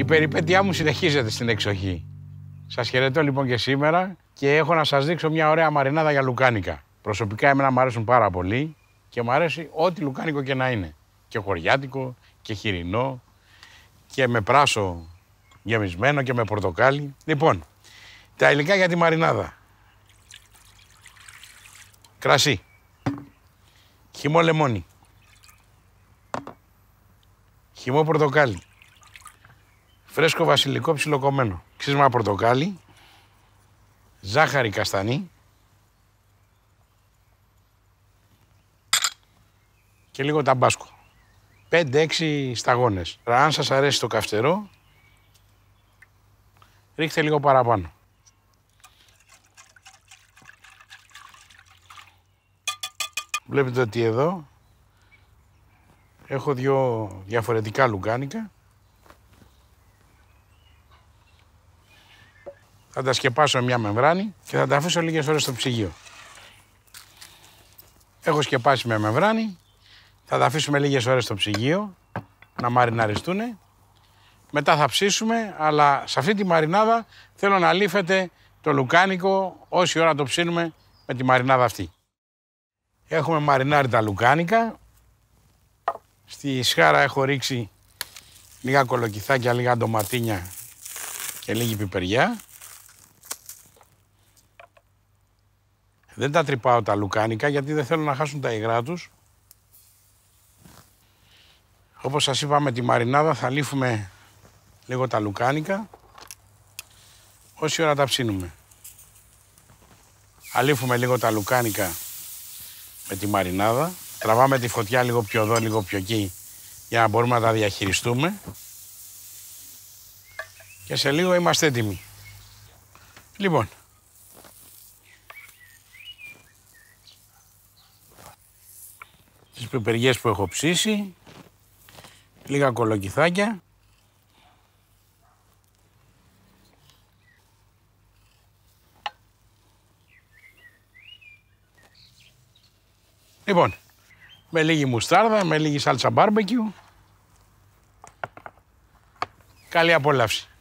Η περιπέτειά μου συνεχίζεται στην εξοχή. Σας χαιρετώ λοιπόν και σήμερα και έχω να σας δείξω μια ωραία μαρινάδα για λουκάνικα. Προσωπικά εμένα μου αρέσουν πάρα πολύ και μου αρέσει ό,τι λουκάνικο και να είναι. Και χωριάτικο και χοιρινό και με πράσο γεμισμένο και με πορτοκάλι. Λοιπόν, τα υλικά για τη μαρινάδα. Κρασί. Χυμό λεμόνι. Χυμό πορτοκάλι. Φρέσκο βασιλικό ψιλοκομμένο. Ξύσμα πορτοκάλι. Ζάχαρη καστανή. Και λίγο ταμπάσκο. 5-6 σταγόνες. Αν σας αρέσει το καυτερό, ρίχτε λίγο παραπάνω. Βλέπετε ότι εδώ έχω δύο διαφορετικά λουκάνικα. Θα τα σκεπάσω με μια μεμβράνη και θα τα αφήσω λίγες ώρες στο ψυγείο. Έχω σκεπάσει με μεμβράνη, θα τα αφήσουμε λίγες ώρες στο ψυγείο να μαριναριστούν. Μετά θα ψήσουμε, αλλά σε αυτή τη μαρινάδα θέλω να λύφετε το λουκάνικο όση ώρα το ψήνουμε με τη μαρινάδα αυτή. Έχουμε μαρινάρει τα λουκάνικα. Στη σχάρα έχω ρίξει λίγα κολοκυθάκια, λίγα ντοματίνια και λίγη πιπεριά. Δεν τα τρυπάω τα λουκάνικα γιατί δεν θέλω να χάσουν τα υγρά τους. Όπως σας είπα, με τη μαρινάδα θα λύφουμε λίγο τα λουκάνικα όση ώρα τα ψήνουμε. Αλήφουμε λίγο τα λουκάνικα με τη μαρινάδα. Τραβάμε τη φωτιά λίγο πιο εδώ, λίγο πιο εκεί για να μπορούμε να τα διαχειριστούμε. Και σε λίγο είμαστε έτοιμοι. Λοιπόν, τις πιπεριές που έχω ψήσει, λίγα κολοκυθάκια. Λοιπόν, με λίγη μουστάρδα, με λίγη σάλτσα μπάρμπεκιου. Καλή απόλαυση.